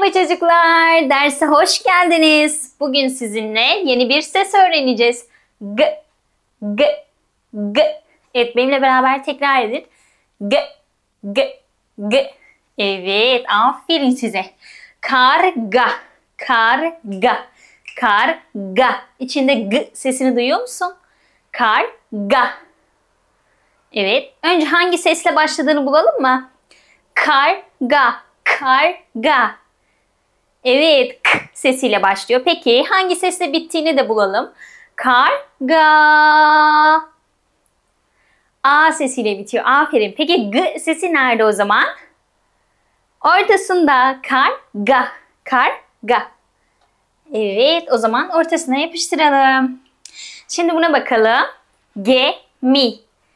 Merhaba çocuklar, derse hoş geldiniz. Bugün sizinle yeni bir ses öğreneceğiz. G, g, g. Evet, benimle beraber tekrar edin. G, g, g. Evet, aferin size. Karga, karga, karga. İçinde g sesini duyuyor musun? Karga. Evet, önce hangi sesle başladığını bulalım mı? Karga, karga. Evet, k sesiyle başlıyor. Peki hangi sesle bittiğini de bulalım. Karga. A sesiyle bitiyor. Aferin. Peki g sesi nerede o zaman? Ortasında. Karga, karga. Evet, o zaman ortasına yapıştıralım. Şimdi buna bakalım. Gemi.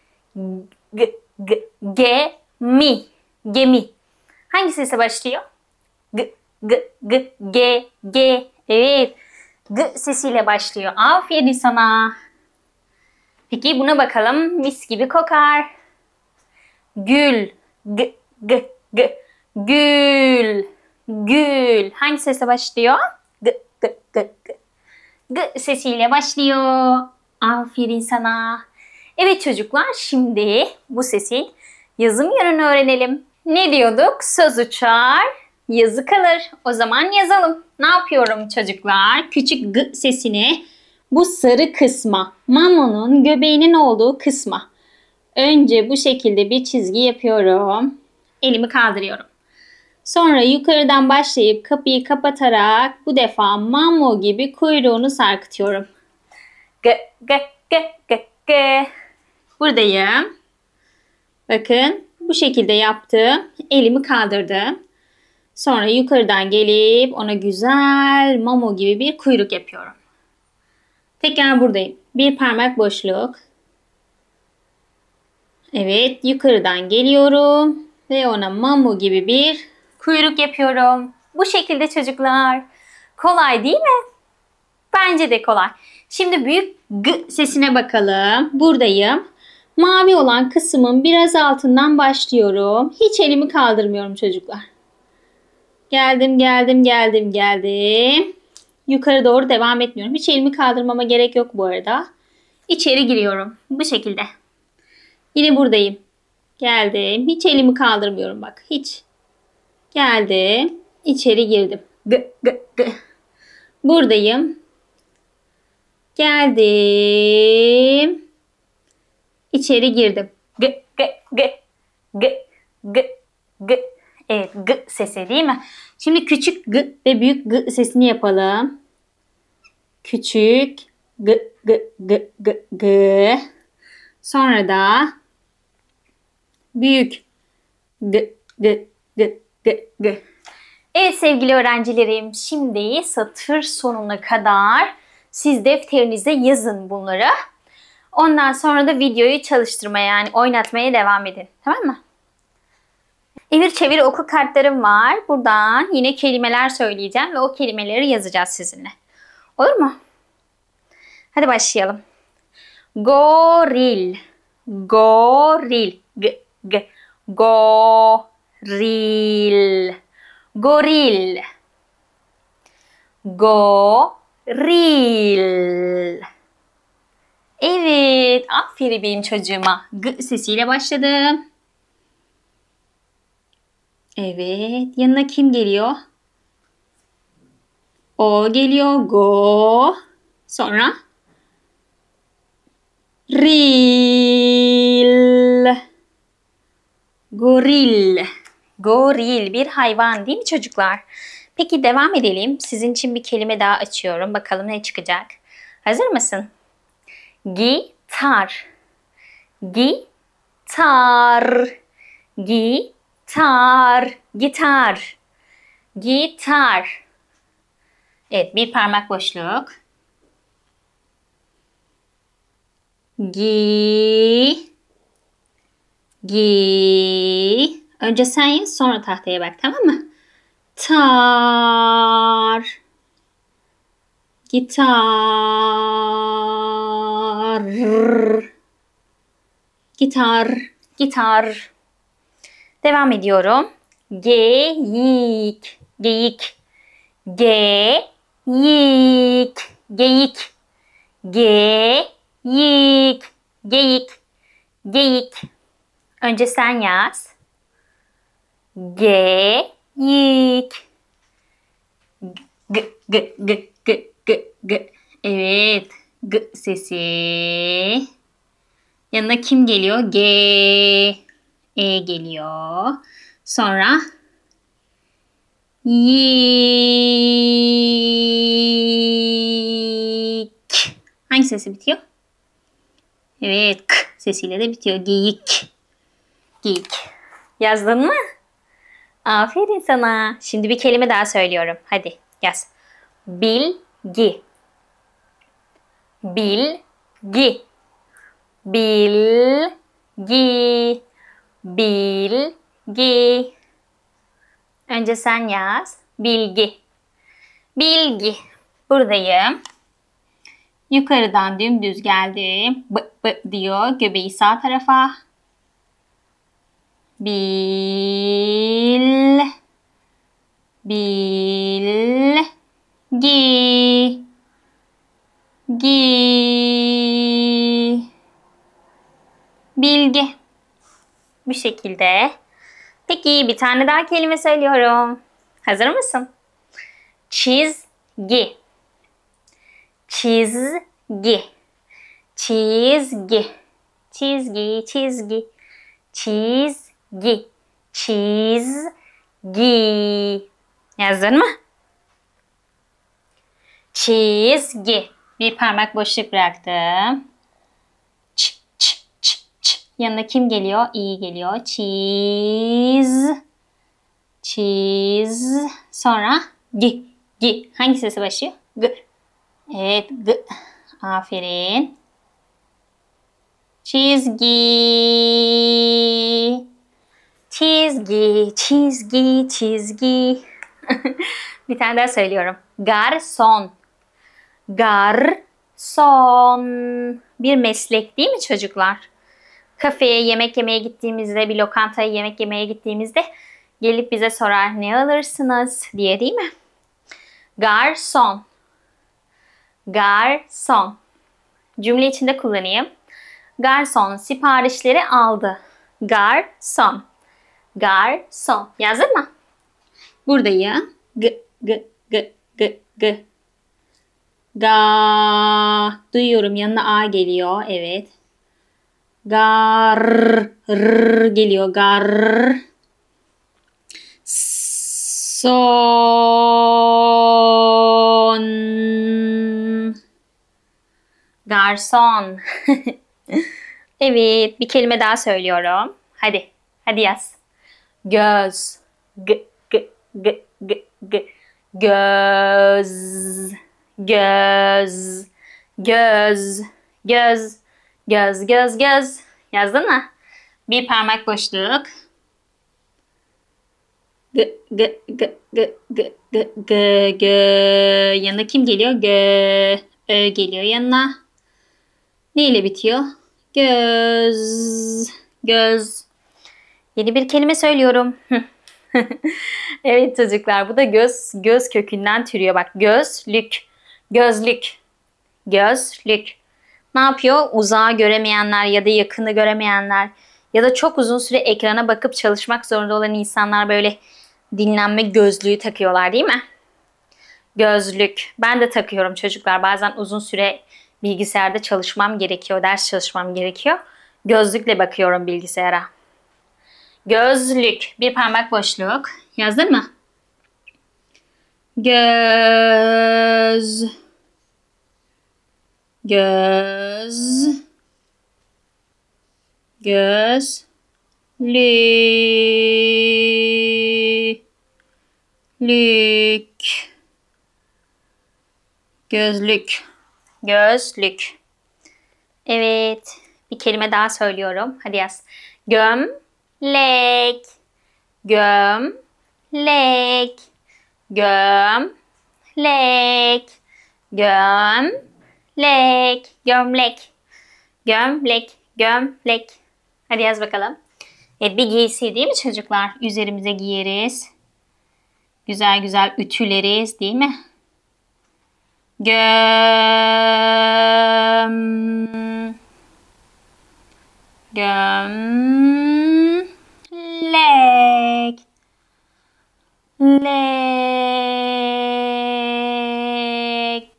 Gemi. Gemi. Hangi sesle başlıyor? G, g, g, g, g. Evet. G sesiyle başlıyor. Aferin sana. Peki buna bakalım. Mis gibi kokar. Gül. G, g, g. Gül. Gül. Hangi sesle başlıyor? G, g, g, g. G sesiyle başlıyor. Aferin sana. Evet çocuklar, şimdi bu sesin yazım yönünü öğrenelim. Ne diyorduk? Söz uçar, yazı kalır. O zaman yazalım. Ne yapıyorum çocuklar? Küçük g sesini bu sarı kısma, mamonun göbeğinin olduğu kısma. Önce bu şekilde bir çizgi yapıyorum. Elimi kaldırıyorum. Sonra yukarıdan başlayıp kapıyı kapatarak bu defa mamo gibi kuyruğunu sarkıtıyorum. G, g, g, g, g. Buradayım. Bakın bu şekilde yaptım. Elimi kaldırdım. Sonra yukarıdan gelip ona güzel mamo gibi bir kuyruk yapıyorum. Tekrar buradayım. Bir parmak boşluk. Evet, yukarıdan geliyorum ve ona mamo gibi bir kuyruk yapıyorum. Bu şekilde çocuklar. Kolay değil mi? Bence de kolay. Şimdi büyük g sesine bakalım. Buradayım. Mavi olan kısmın biraz altından başlıyorum. Hiç elimi kaldırmıyorum çocuklar. Geldim, geldim, geldim, geldim. Yukarı doğru devam etmiyorum. Hiç elimi kaldırmama gerek yok bu arada. İçeri giriyorum. Bu şekilde. Yine buradayım. Geldim. Hiç elimi kaldırmıyorum bak. Hiç. Geldim. İçeri girdim. G, g, g. Buradayım. Geldim. İçeri girdim. G, g, g, g, g, g. Evet, g sesi değil mi? Şimdi küçük g ve büyük g sesini yapalım. Küçük g, g, g, g, g. Sonra da büyük g, g, g, g, g. Evet sevgili öğrencilerim, şimdi satır sonuna kadar siz defterinize yazın bunları. Ondan sonra da videoyu çalıştırmaya, yani oynatmaya devam edin. Tamam mı? Evir çevir oku kartlarım var. Buradan yine kelimeler söyleyeceğim ve o kelimeleri yazacağız sizinle. Olur mu? Hadi başlayalım. Goril. Goril. G, g. Goril. Goril. Goril. Evet, aferin benim çocuğuma. G sesiyle başladım. Evet, yanına kim geliyor? O geliyor. Go. Sonra ril. Goril. Goril bir hayvan değil mi çocuklar? Peki devam edelim. Sizin için bir kelime daha açıyorum. Bakalım ne çıkacak. Hazır mısın? Gitar. Gitar. Gitar. Gitar. Gitar. Evet, bir parmak boşluk. Gi. Önce sen yaz, sonra tahtaya bak, tamam mı? Tar. Gitar. Gitar. Gitar. Devam ediyorum. Geyik. Geyik. Geyik. Geyik. Geyik. Geyik. Geyik. Önce sen yaz. Geyik. G, g, g, g, g, g. Evet. G sesi. Yanına kim geliyor? G. E geliyor. Sonra yik. Hangi sesi bitiyor? Evet. K sesiyle de bitiyor. Geyik. Geyik. Yazdın mı? Aferin sana. Şimdi bir kelime daha söylüyorum. Hadi yaz. Bilgi. Bilgi. Bilgi. Bilgi. Önce sen yaz. Bilgi. Bilgi. Buradayım. Yukarıdan dümdüz geldim. B diyor. Göbeği sağ tarafa. Bilgi. Bilgi. Bu şekilde. Peki bir tane daha kelime söylüyorum. Hazır mısın? Çizgi. Çizgi. Çizgi. Çizgi. Çizgi. Çizgi. Çizgi. Yazdın mı? Çizgi. Bir parmak boşluk bıraktım. Ç. Yanına kim geliyor? İ geliyor. Çiz. Sonra gi. Hangi sesi başlıyor? G. Evet. G. Aferin. Çizgi. Çizgi. Bir tane daha söylüyorum. Garson. Garson. Bir meslek değil mi çocuklar? Kafeye yemek yemeye gittiğimizde, bir lokantaya yemek yemeye gittiğimizde gelip bize sorar ne alırsınız diye, değil mi? Garson. Garson. Cümle içinde kullanayım. Garson siparişleri aldı. Garson. Garson. Yazdın mı? Buradayım. G. Ga. Duyuyorum, yanına A geliyor. Evet. Gar. R geliyor. Gar. Son. Garson. Evet, bir kelime daha söylüyorum. Hadi yaz. Göz. G. Göz. Yazdın mı? Bir parmak boşluk. G. Yanına kim geliyor? G. Ö geliyor yanına. Ne ile bitiyor? Göz. Yeni bir kelime söylüyorum. Evet çocuklar, bu da göz kökünden türüyor. Bak, gözlük. Ne yapıyor? Uzağı göremeyenler ya da yakını göremeyenler ya da çok uzun süre ekrana bakıp çalışmak zorunda olan insanlar böyle dinlenme gözlüğü takıyorlar, değil mi? Gözlük. Ben de takıyorum çocuklar. Bazen uzun süre bilgisayarda çalışmam gerekiyor, ders çalışmam gerekiyor. Gözlükle bakıyorum bilgisayara. Gözlük. Bir parmak boşluk. Yazdın mı? Gözlük. Gözlük. Evet. Bir kelime daha söylüyorum. Hadi yaz. Gömlek. Gömlek. Hadi yaz bakalım. Evet, bir giysi değil mi çocuklar? Üzerimize giyeriz. Güzel güzel ütüleriz değil mi? Gömlek. Lek.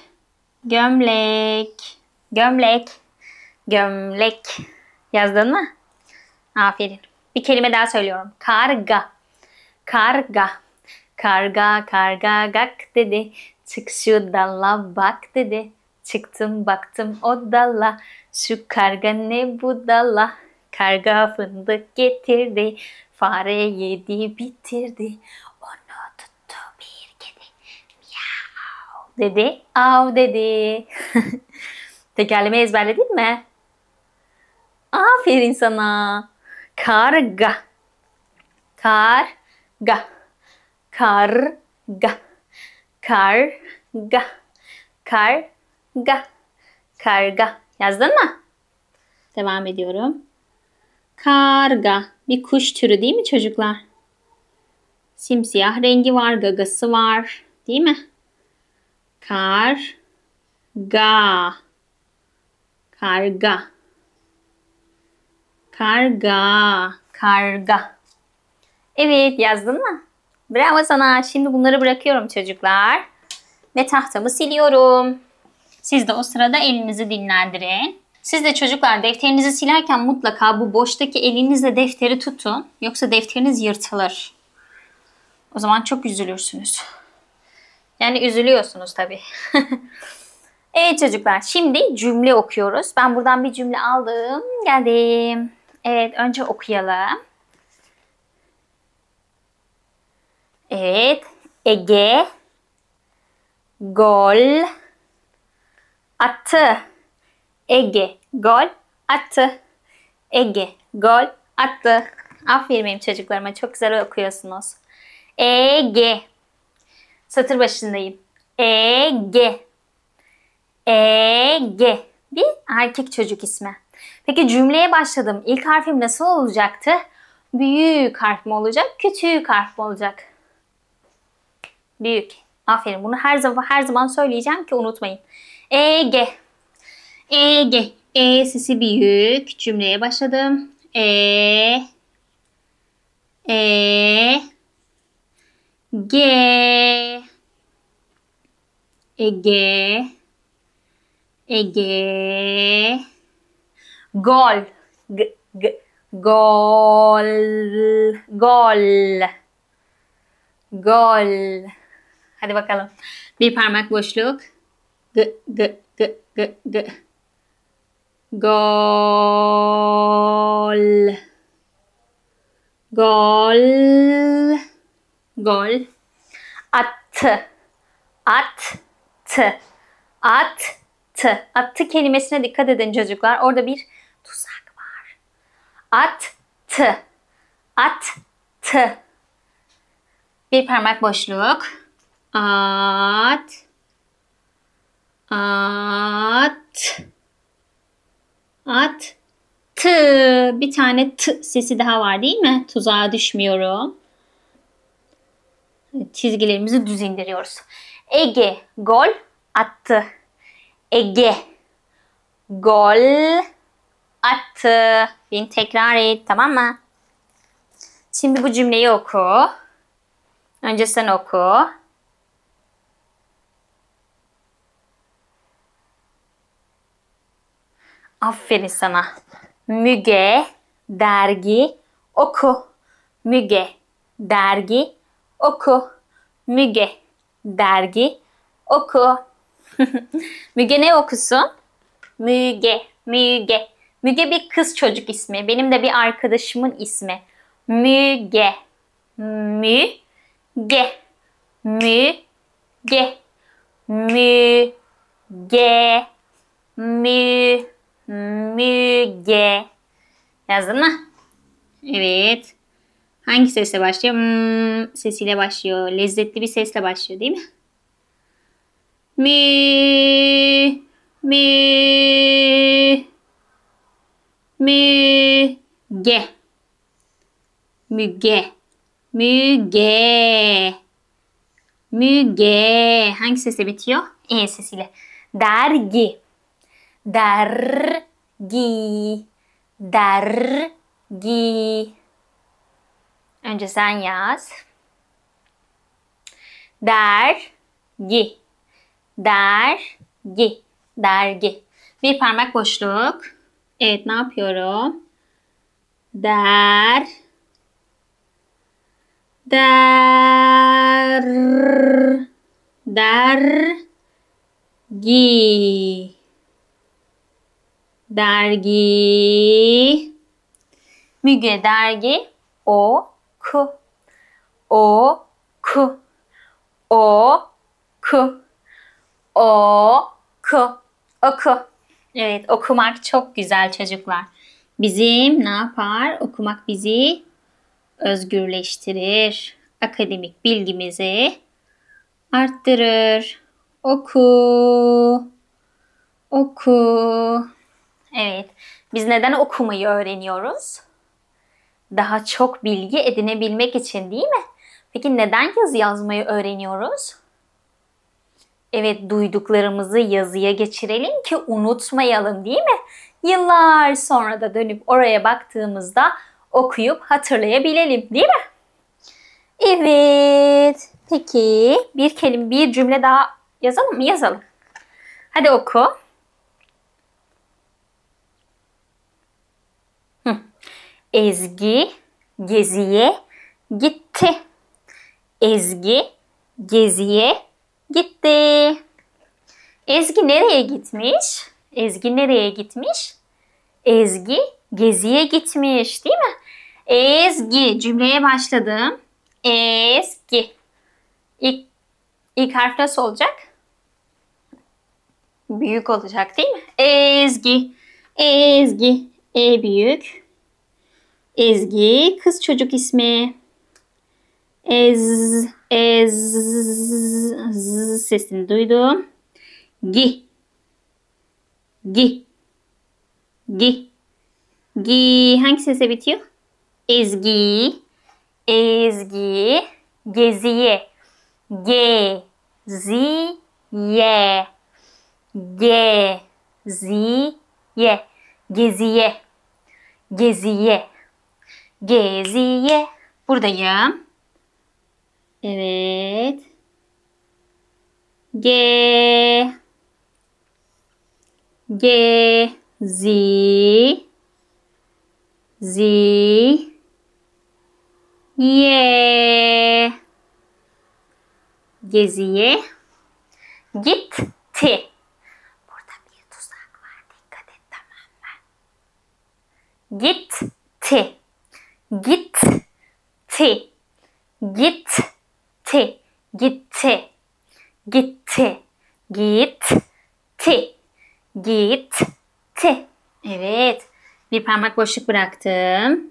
Gömlek. Gömlek. Gömlek. Yazdın mı? Aferin. Bir kelime daha söylüyorum. Karga. Karga. Karga karga gak dedi. Çık şu dala bak dedi. Çıktım baktım o dala. Şu karga ne budala. Karga fındık getirdi. Fare yedi bitirdi. Onu tuttu bir kedi. Miau dedi. Av dedi. Tekerleme ezberledin mi? Aferin sana. Karga. Karga. Karga. Karga. Karga. Karga. Yazdın mı? Devam ediyorum. Karga. Bir kuş türü değil mi çocuklar? Simsiyah rengi var, gagası var. Değil mi? Karga. Karga. Karga. Karga. Evet, yazdın mı? Bravo sana. Şimdi bunları bırakıyorum çocuklar. Ve tahtamı siliyorum. Siz de o sırada elinizi dinlendirin. Siz de çocuklar defterinizi silerken mutlaka bu boştaki elinizle defteri tutun. Yoksa defteriniz yırtılır. O zaman çok üzülürsünüz. Yani üzülüyorsunuz tabii. Evet çocuklar, şimdi cümle okuyoruz. Ben buradan bir cümle aldım. Geldim. Evet, önce okuyalım. Evet. Ege gol attı. Ege gol attı. Ege gol attı. Aferin benim çocuklarıma. Çok güzel okuyorsunuz. Ege. Satır başındayım. Ege. Ege. Bir erkek çocuk ismi. Peki cümleye başladım. İlk harfim nasıl olacaktı? Büyük harf mi olacak? Küçük harf mi olacak? Büyük. Aferin. Bunu her zaman söyleyeceğim ki unutmayın. Ege. Ege. E sesi büyük. Cümleye başladım. Ge. Ege. Ege. Gol. Gol. Gol. Gol. Hadi bakalım. Bir parmak boşluk. G. Gol. Gol. Gol. Attı. Attı. Attı. Attı kelimesine dikkat edin çocuklar. Orada bir tuzak var. Attı. Attı. Bir parmak boşluk. Attı. Bir tane t sesi daha var değil mi? Tuzağa düşmüyorum. Çizgilerimizi düz indiriyoruz. Ege gol attı. Ege gol attı. Beni tekrar et, tamam mı? Şimdi bu cümleyi oku. Önce sen oku. Aferin sana. Müge dergi oku. Müge dergi oku. Müge dergi oku. Müge ne okusun? Müge. Müge bir kız çocuk ismi. Benim de bir arkadaşımın ismi. Müge. Müge. Müge. Müge. Müge. Yazdın mı? Evet. Hangi sesle başlıyor? Sesiyle başlıyor. Lezzetli bir sesle başlıyor değil mi? Müge. Müge. Müge. Müge. Hangi sesle bitiyor? E sesiyle. Dergi. Dergi. Dergi. Önce sen yaz. Dergi. Dergi. Dergi. Bir parmak boşluk. Evet, ne yapıyorum? Der. Der. Dergi. Dergi. Müge dergi. Oku. Oku. Oku. Oku. Oku. Evet, okumak çok güzel çocuklar. Bizim ne yapar? Okumak bizi özgürleştirir. Akademik bilgimizi arttırır. Oku. Oku. Evet. Biz neden okumayı öğreniyoruz? Daha çok bilgi edinebilmek için, değil mi? Peki neden yazı yazmayı öğreniyoruz? Evet, duyduklarımızı yazıya geçirelim ki unutmayalım, değil mi? Yıllar sonra da dönüp oraya baktığımızda okuyup hatırlayabilelim, değil mi? Evet. Peki bir cümle daha yazalım mı? Yazalım. Hadi oku. Ezgi geziye gitti. Ezgi geziye gitti. Ezgi nereye gitmiş? Ezgi nereye gitmiş? Ezgi geziye gitmiş, değil mi? Ezgi cümleye başladım. Ezgi. İlk harf nasıl olacak? Büyük olacak, değil mi? Ezgi. Ezgi. E büyük. Ezgi kız çocuk ismi. Z sesini duydum. Gi. Gi. Gi. Gi hangi sesle bitiyor? Ezgi. Ezgi. Geziye. Geziye. Geziye. Geziye. Geziye. Geziye. Buradayım. Evet. Gezi. Ye. Geziye. Gitti. Burada bir tuzak var. Dikkat et, tamam mı? Gitti. Gitti. Gitti. Gitti. Gitti. Gitti. Gitti. Evet. Bir parmak boşluk bıraktım.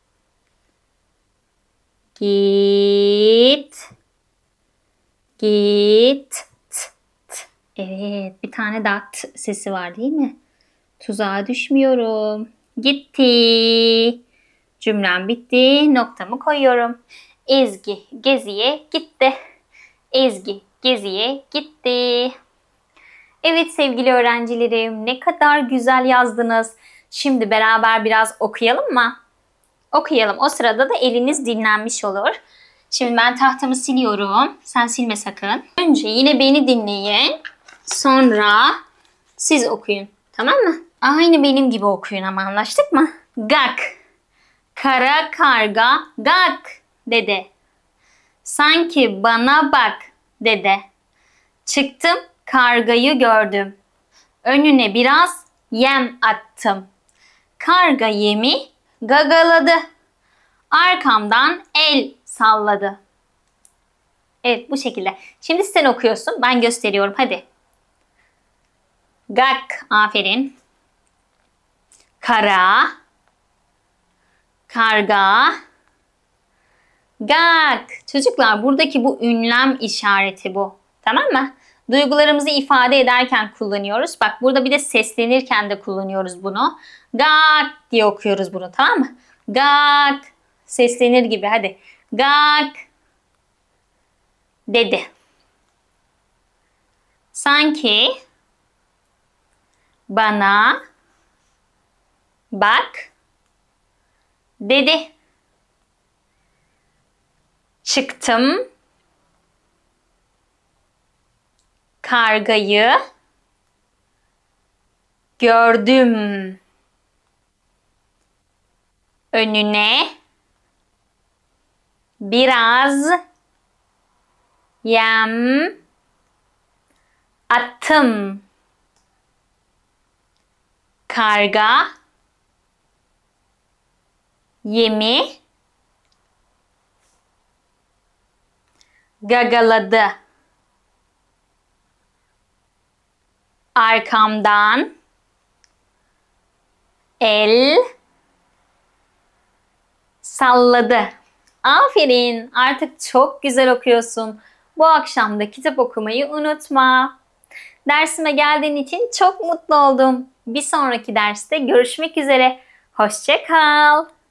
Git. Git. Evet. Bir tane daha t sesi var, değil mi? Tuzağa düşmüyorum. Gitti. Cümlem bitti. Noktamı koyuyorum. Ezgi geziye gitti. Ezgi geziye gitti. Evet sevgili öğrencilerim, ne kadar güzel yazdınız. Şimdi beraber biraz okuyalım mı? Okuyalım. O sırada da eliniz dinlenmiş olur. Şimdi ben tahtamı siliyorum. Sen silme sakın. Önce yine beni dinleyin. Sonra siz okuyun. Tamam mı? Aynı benim gibi okuyun ama, anlaştık mı? Gak. Kara karga gak dedi. Sanki bana bak dedi. Çıktım kargayı gördüm. Önüne biraz yem attım. Karga yemi gagaladı. Arkamdan el salladı. Evet, bu şekilde. Şimdi sen okuyorsun. Ben gösteriyorum. Hadi. Gak. Aferin. Kara. Karga. Gak. Çocuklar, buradaki bu ünlem işareti bu. Tamam mı? Duygularımızı ifade ederken kullanıyoruz. Bak, burada bir de seslenirken de kullanıyoruz bunu. Gak diye okuyoruz bunu, tamam mı? Gak. Seslenir gibi, hadi. Gak dedi. Sanki bana bak dedi. Çıktım. Kargayı gördüm. Önüne biraz yem attım. Karga yemi gagaladı. Arkamdan el salladı. Aferin, artık çok güzel okuyorsun. Bu akşam da kitap okumayı unutma. Dersime geldiğin için çok mutlu oldum. Bir sonraki derste görüşmek üzere. Hoşça kal.